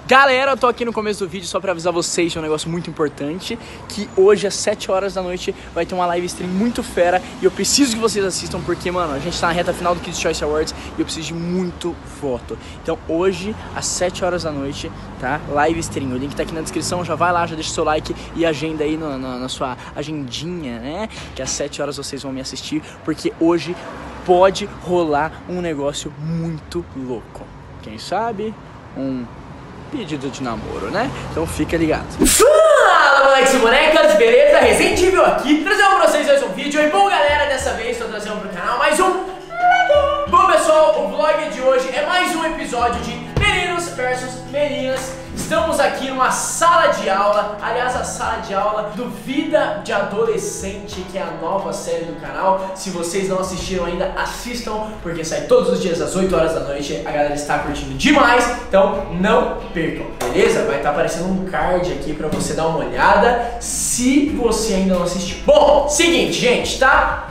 Galera, eu tô aqui no começo do vídeo só pra avisar vocês de um negócio muito importante, que hoje às 7 horas da noite vai ter uma live stream muito fera e eu preciso que vocês assistam porque, mano, a gente tá na reta final do Kids Choice Awards e eu preciso de muito voto. Então hoje às 7 horas da noite, tá? Live stream, o link tá aqui na descrição, já vai lá, já deixa o seu like e agenda aí na sua agendinha, né? Que às 7 horas vocês vão me assistir porque hoje pode rolar um negócio muito louco. Quem sabe um pedido de namoro, né? Então fica ligado. Fala, moleques e bonecas, beleza? Resident Evil aqui, trazendo pra vocês mais um vídeo. E bom, galera, dessa vez tô trazendo pro canal mais um... Bom, pessoal, o vlog de hoje é mais um episódio de meninos versus meninas. Estamos aqui numa sala de aula, aliás, a sala de aula do Vida de Adolescente, que é a nova série do canal. Se vocês não assistiram ainda, assistam, porque sai todos os dias às 8 horas da noite. A galera está curtindo demais, então não percam, beleza? Vai estar aparecendo um card aqui pra você dar uma olhada, se você ainda não assistiu. Bom, seguinte, gente, tá?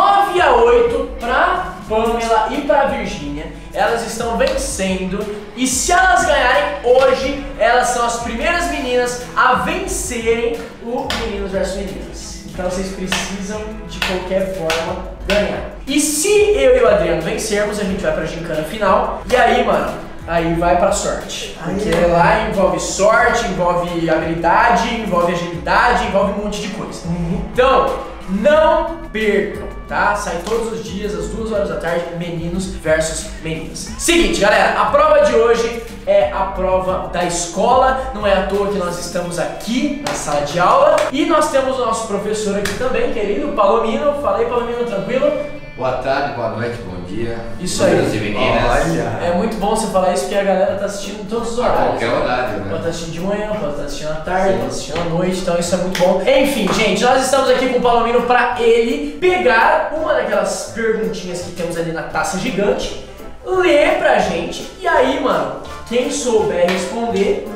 9-8 pra Pamela e pra Virgínia. Elas estão vencendo e se elas ganharem hoje, elas são as primeiras meninas a vencerem o Meninos vs Meninas. Então vocês precisam de qualquer forma ganhar. E se eu e o Adriano vencermos, a gente vai pra gincana final. E aí, mano, aí vai pra sorte. Porque lá envolve sorte, envolve habilidade, envolve agilidade, envolve um monte de coisa. Então, não percam, tá? Sai todos os dias, às 2 horas da tarde, meninos versus meninas. Seguinte, galera, a prova de hoje é a prova da escola. Não é à toa que nós estamos aqui na sala de aula. E nós temos o nosso professor aqui também, querido, Palomino. Fala aí, Palomino, tranquilo? Boa tarde, boa noite, bom dia. Isso aí. Meninos e meninas. É muito bom você falar isso porque a galera tá assistindo em todos os horários. Qualquer horário, né? Pode estar assistindo de manhã, pode estar assistindo à tarde, pode estar assistindo à noite, então isso é muito bom. Enfim, gente, nós estamos aqui com o Palomino pra ele pegar uma daquelas perguntinhas que temos ali na taça gigante, ler pra gente, e aí, mano, quem souber responder,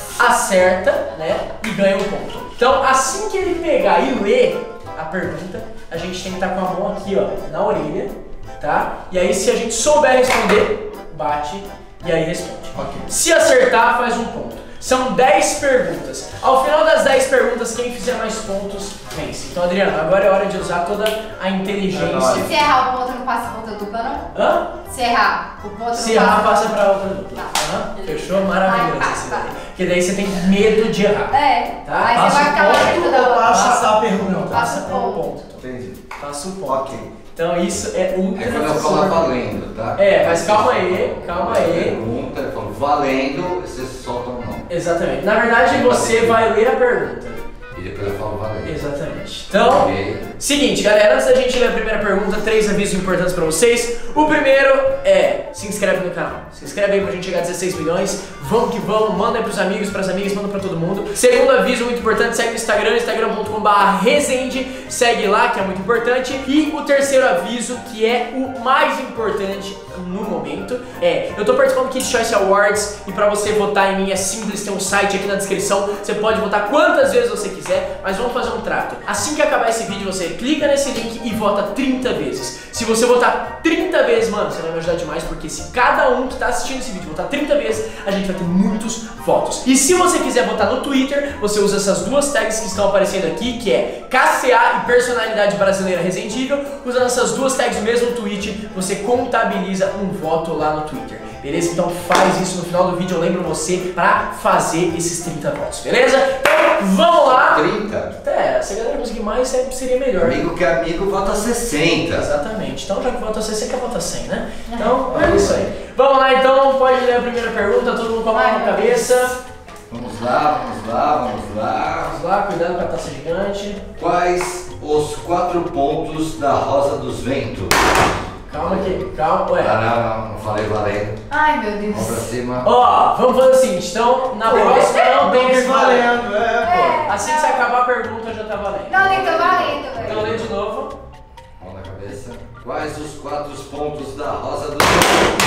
acerta, né, e ganha um ponto. Então, assim que ele pegar e ler a pergunta, a gente tem que estar com a mão aqui, ó, na orelha, tá? E aí, se a gente souber responder, bate e aí responde. Ok. Se acertar, faz um ponto. São 10 perguntas. Ao final das 10 perguntas, quem fizer mais pontos, vence. Então, Adriano, agora é hora de usar toda a inteligência. Se errar o ponto, não passa o ponto dupla, não? Hã? Se errar o ponto, Se errar, passa pra outra dupla. Tá. Fechou? Maravilhoso. Vai, esse vai. daí. Porque daí você tem medo de errar. É, Tá? aí Passa você vai o ficar lá ponto dentro da Passa a pergunta. Não, passa Passa um o ponto. Entendi. Passa o ponto. Ok. Então isso é ultra. É quando eu falo valendo, tá? É, mas calma aí. Pergunta, eu falo valendo, você solta ou não. Exatamente. Na verdade, você vai ler a pergunta. E depois eu falo valendo. Exatamente. Então, Ok. seguinte, galera, antes da gente ler a primeira pergunta, 3 avisos importantes pra vocês. O primeiro é, se inscreve no canal. Se inscreve aí pra gente chegar a 16 milhões. Vamos que vamos, manda aí pros amigos, pras amigas, manda pra todo mundo. Segundo aviso muito importante, segue no Instagram, instagram.com/resende. Segue lá, que é muito importante. E o terceiro aviso, que é o mais importante no momento, é, eu tô participando do Kids Choice Awards e pra você votar em mim é simples, tem um site aqui na descrição. Você pode votar quantas vezes você quiser, mas vamos fazer um trato. Assim que acabar esse vídeo, você clica nesse link e vota 30 vezes. Se você votar 30 vezes, mano, você vai me ajudar demais, porque se cada um que tá assistindo esse vídeo votar 30 vezes, a gente vai ter muitos votos. E se você quiser votar no Twitter, você usa essas duas tags que estão aparecendo aqui, que é KCA e Personalidade Brasileira Resident Evil. Usando essas duas tags no mesmo tweet, você contabiliza um voto lá no Twitter. Beleza? Então faz isso no final do vídeo, eu lembro você pra fazer esses 30 votos, beleza? Então vamos lá! 30? É, se a galera conseguir mais, seria melhor. Amigo que é amigo, vota 60. Exatamente. Então já que vota 100, você quer votar 100, né? Então é isso aí. Vamos lá então, pode ler a primeira pergunta, todo mundo com a mão na cabeça. Vamos lá. Vamos lá, cuidado com a taça gigante. Quais os 4 pontos da Rosa dos Ventos? Calma aqui, calma, ué. Não falei valendo. Ai, meu Vamos pra Deus. cima. Ó, vamos fazer o seguinte, então na próxima não tem que valer. valendo, pô. Assim que você acabar a pergunta já tá valendo. Não, nem tô valendo, Então velho. lê de novo. Mão na cabeça. Quais os 4 pontos da Rosa dos Ventos?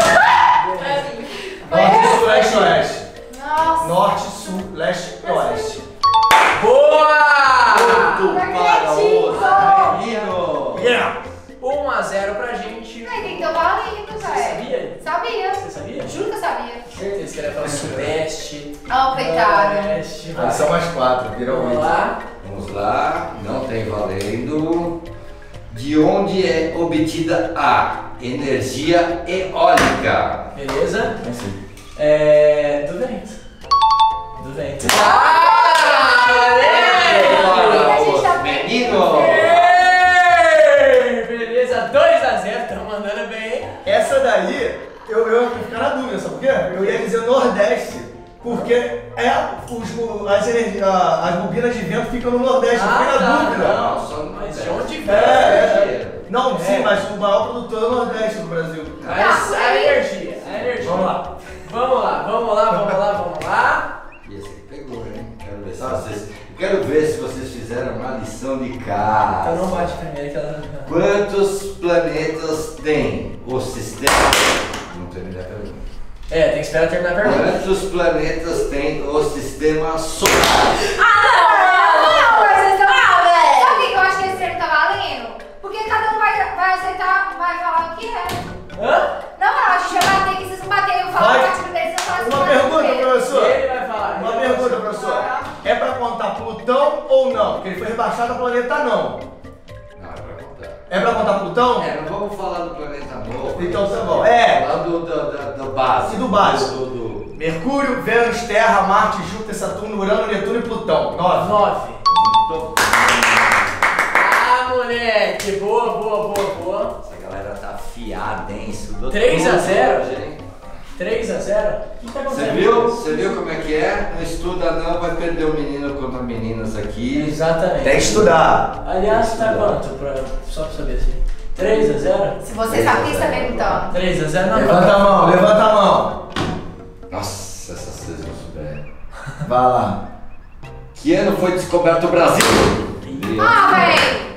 Norte, sul, leste, oeste. Nossa. Norte, sul, leste, oeste. Boa! Ponto para os meninos. Yeah. 1-0 pra gente. Ai, nem tô valendo, Você velho. sabia? Sabia. Você sabia? Juro que eu sabia. Certeza que era pra soubesse. leste. Oh, coitado. Oeste. Eles são mais 4, viram Vamos 8. lá. Vamos lá, não tem valendo. De onde é obtida a energia eólica? Beleza? Assim. Do vento. Do vento. Bora, A gente tá os meninos! Beleza, 2-0, estão mandando bem. Essa daí, eu ia ficar na dúvida, sabe por quê? Eu ia dizer Nordeste, porque as bobinas de vento ficam no Nordeste, eu fiquei na dúvida. Não, só no Mas de Nordeste. onde vem? Não, sim, mas o maior produtor é o Nordeste do Brasil. Mas a energia, Vamos lá. Vamos lá. E esse aqui pegou, hein? Quero ver se vocês fizeram uma lição de casa. Então não bate primeiro que ela... Quantos planetas tem o sistema? Não terminei a pergunta. tem que esperar terminar a pergunta. Quantos planetas tem o sistema solar? Não, mas vocês estão... Sabe o que eu acho que esse termo tá valendo? Porque cada um vai aceitar, vai falar o que é. Hã? Não, a gente vai bater, que vocês não baterem, eu falo Vai. a partir deles, eu falo assim. Uma pergunta, professor. Ele vai falar. Uma pergunta, professor. É pra contar Plutão ou não? Porque ele foi rebaixado a planeta não. Não, é pra contar. É pra contar Plutão? Não vamos falar do planeta novo. Então tá bom. Falar do básico. E do básico? Do... Mercúrio, Vênus, Terra, Marte, Júpiter, Saturno, Urano, Netuno e Plutão. 9. 9. Muito... Moleque. Boa. Essa galera tá afiada, hein? Estudou 3 a tudo 0. hoje, hein? 3-0? O que tá acontecendo? Você viu como é que é? Não estuda não, vai perder o menino contra meninas aqui. Exatamente. Tem que estudar. Aliás, tá quanto? Só pra saber assim. 3-0? Se você sabe o que você tá perguntando. 3-0 não. Levanta a mão, levanta a mão. Nossa, essas vocês não souberem. Vai lá. Que ano foi descoberto o Brasil? Ah, véi!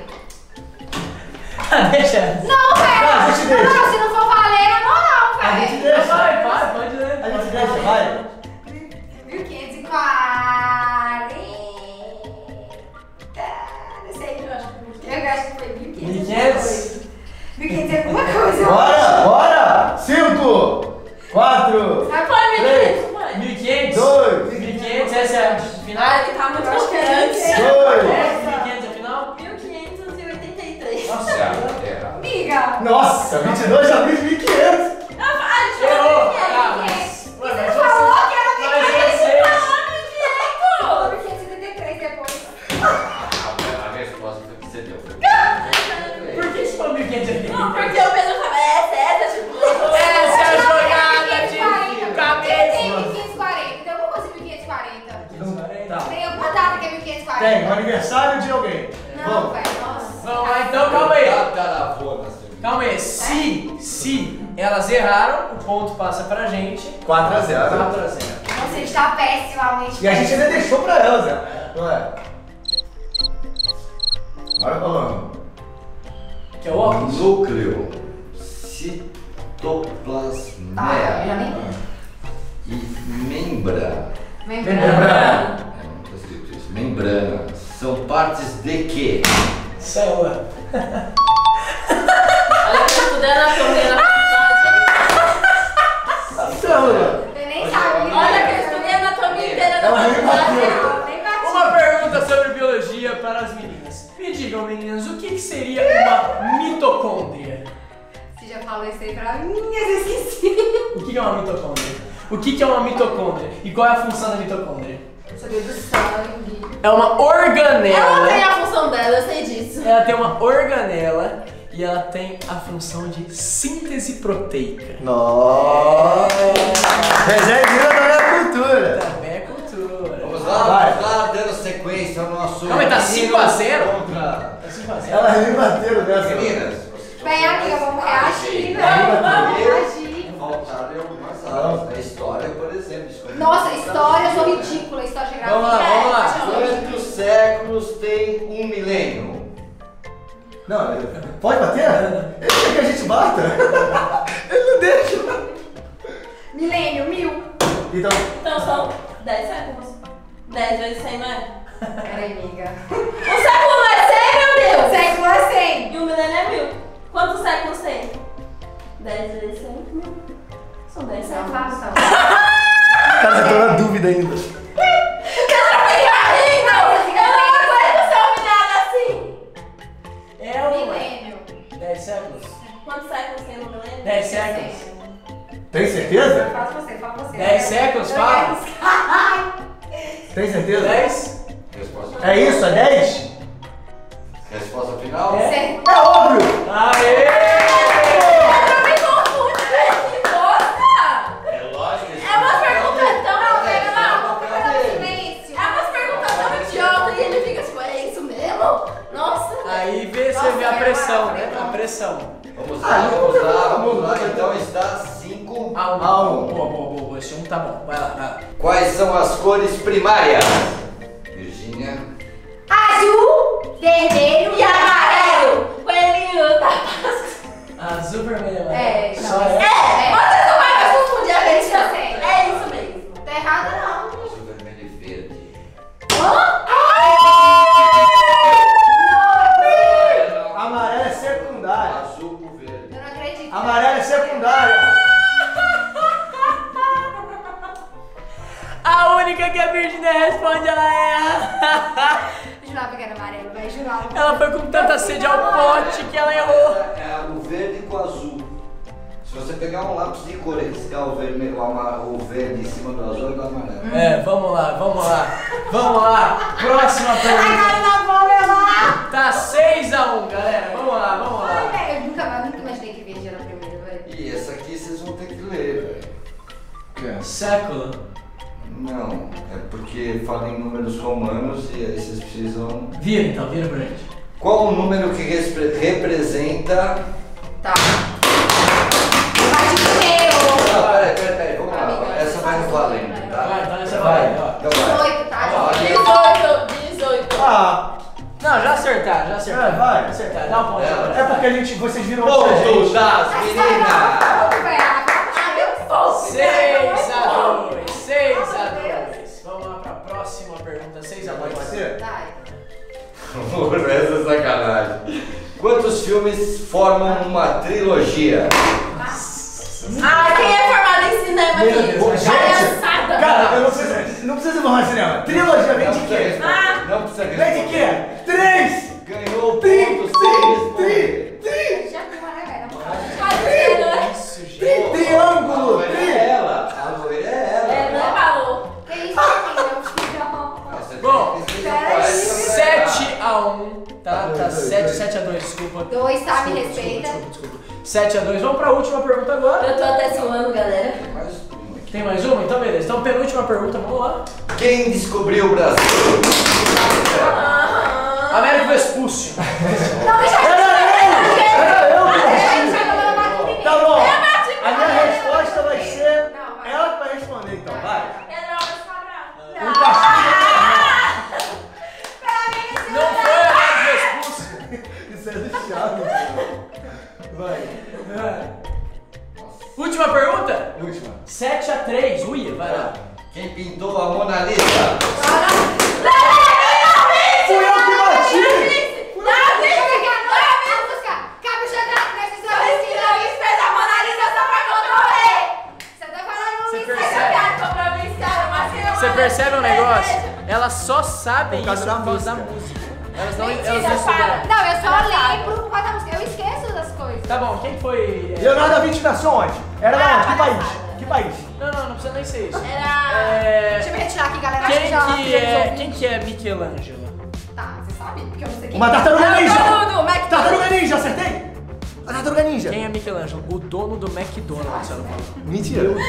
Deixa. Não, véi! Não, a gente deixa. Não, se não for valer, é moral, A gente véi! deixa. Vai, pode ler. A gente deixa, vai. 1540. Não sei, eu acho que foi 1500. 1500? 1500 é alguma coisa. Bora! 5, 4, Vai, 3, 1500? 2, 1500, essa é a final? Ah, ele tá muito Eu acho que é confiante. 2. 1500 é a final? 1583. Nossa, Errado. Amiga! Nossa, 22 de abril de 1500. errou! Ah, mas... Você falou que era Mas 1500. vocês... Falou 1573 depois. A resposta foi que você deu. Por que você falou 1500 é a final? Não, porque o Pedro fala, certa, tipo... Essa é a jogada de 1540. cabeça. Tem 1540, tem alguma coisa em 1540. Tá. Tem alguma data que é 1540? Tem, o aniversário de alguém. Não, Vamos. velho, nossa. Vamos lá, então, calma aí. Tataravô, Calma aí. Se elas erraram, o ponto passa pra gente. 4 a 0. 4-0. Nossa, a gente tá pessimamente. E a gente ainda deixou pra elas, né? Não é? Bora falando. Que é o óculos? Núcleo Ah, eu já citoplasmeia nem e membrana. membrana. Não tá escrito isso. Membrana. São partes de quê? Célula. Olha, eu estudei anatomia na faculdade. Célula. Eu nem sabia. Olha que eu estudei anatomia inteira na Ela faculdade. Eu nem bati. Uma pergunta sobre biologia para as meninas. Me digam, meninas, o que seria uma mitocôndria? Você já falou isso aí pra mim, mas eu esqueci. O que é uma mitocôndria? O que é uma mitocôndria? E qual é a função da mitocôndria? Sabia do sangue. É uma Ela tem organela. a função dela, eu sei disso. Ela tem uma organela e ela tem a função de síntese proteica. Nossa. Reservinha da minha cultura. Também é cultura. Vamos lá, Vai. vamos lá, dando sequência ao nosso. Calma aí, tá 5 a 0? Contra. Tá 5-0. Elas me bateram nessa. Meninas, Bem, amiga, vamos reagir, Vamos, vamos reagir. faltaram em algumas aulas. Na história, por exemplo. descobri- Nossa, história, eu sou ridícula. História de geografia. Vamos lá, vamos lá. Quantos séculos tem um milênio? Não, pode bater? Ele quer que a gente bata? Ele não deixa. Milênio, 1000. Então, Então são 10 séculos. 10 vezes 100, não é? Peraí, amiga. Um século não é 100, meu Deus! Século é 100. E um milênio é 1000. Quantos séculos tem? 10 vezes 100, 1000. São 10 Não séculos. faço. Cara, você tá na dúvida ainda. Eu não aguento ser humilhada assim. É o Milênio. 10 séculos? Quantos séculos tem no milênio? 10 séculos? Tem certeza? Fala você. 10 séculos, fala. Tem certeza? 10? Resposta É isso? É 10? Resposta final? É. É óbvio! Aê! Não me confunde, gente. Nossa! É lógico. É umas perguntas tão... Pega lá, silêncio. É umas perguntas tão idiota e ele fica tipo, é isso mesmo? Nossa. Aí você vê a pressão, né? A pressão. Vamos lá. Então está 5 A 1. A um. Boa. Esse 1 tá bom. Vai lá. Quais são as cores primárias? Virgínia. Azul, vermelho E amarelo. Coelhinho da Páscoa. Azul, vermelho, É, amarelo. não. Só é. Vocês não vai mais confundir a gente, não. Sim. É isso mesmo. Tá errado não. Azul, vermelho e verde. Amarelo é secundário. Azul com verde. Eu não acredito. Amarelo é secundário. A única que a Virginia responde, ela erra. Jurava que era amarelo, vai jurar. Ela foi com tanta sede ao pote que ela errou. É o verde com o azul. Se você pegar um lápis de cor e riscar o vermelho, o verde em cima do azul, é do amarelo. É, vamos lá. Próxima pergunta. na bola lá. Tá 6-1, galera. Vamos lá. Eu nunca imaginei que verde era a primeira, velho. E essa aqui vocês vão ter que ler, velho. Século. Não, é porque fala em números romanos e aí vocês precisam... Vira pra gente. Qual o número que representa... Tá. Vai de primeiro. Não, peraí, vamos lá. Essa vai no valendo, tá? Vai, então essa vai. Ó. Então vai. 18, tá? Ó, 18. Ah, Não, já acertar. vai. Acertar, dá um ponto. É porque a gente, vocês viram antes da Pontos gente. das meninas! 6-2. Vamos lá pra próxima pergunta. 6-2. Pode ser? Vai. Essa é sacanagem. Quantos filmes formam uma trilogia? Ah, quem é formado em cinema Meu aqui? Deus, gente. Palhaçada. Cara, eu não preciso informar cinema. Trilogia, vem de quê? Não precisa Vem de responder. quê? 3! Ganhou o ponto sem responder. Já viu, né, velho? Isso, gente. Triângulo! É ela. A loira é ela. É, não é valor. Que isso, menina? Essa aqui Bom, precisa peraí. 7-1. Tá 7-2, desculpa. 2, tá? Me Desculpa. respeita. 7-2. Vamos pra última pergunta agora. Eu tô até suando, galera. Mais uma aqui. Tem mais uma? Então beleza. Então penúltima pergunta, vamos lá. Quem descobriu o Brasil? Américo Vespúcio. Não, deixa eu Tá bom. A minha resposta vai ser Não, vai. ela que vai responder, então. Vai. Não foi Américo Vespúcio. Isso é do Thiago. Vai. Última pergunta? Última. 7-3. Uia, vai lá. Quem pintou a Mona Lisa? Fui eu que bati! Você percebe um negócio? Elas só sabem Por causa isso da por causa da música. música. Elas não Mentira, estudaram. Não, eu só lembro por causa da música. Eu esqueço das coisas. Tá bom, quem foi? Leonardo da Vinci nasceu onde? Era da onde? Que país? Que país? Não precisa nem ser isso. Era... Deixa eu me retirar aqui, galera. Acho já Quem que é Michelangelo? Tá, você sabe? Porque eu não sei quem. Uma tartaruga ninja! McDonald's. Tartaruga ninja, acertei? A tartaruga ninja. Quem é Michelangelo? O dono do McDonald's, você não falou. Mentira. Eu não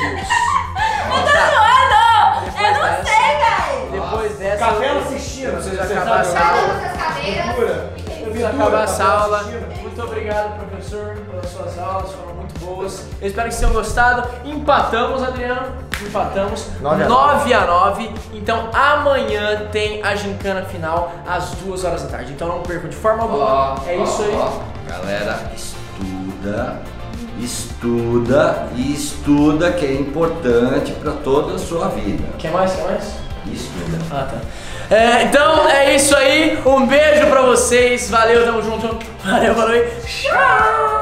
sei, velho. Depois dessa, Café eu assistindo. preciso você acabar sabe? essa aula. Essas cadeiras. Pintura. Preciso acabar essa aula. Muito obrigado, professor, pelas suas aulas, foram muito boas. Eu espero que vocês tenham gostado. Empatamos, Adriano. Empatamos 9-9. Então amanhã tem a gincana final às 2 horas da tarde. Então não percam de forma alguma. É isso aí. Galera, estuda que é importante para toda a sua vida. Quer mais? Estuda. Ah, tá. Então é isso aí. Um beijo pra vocês. Valeu, tamo junto. Valeu, boa noite. Tchau!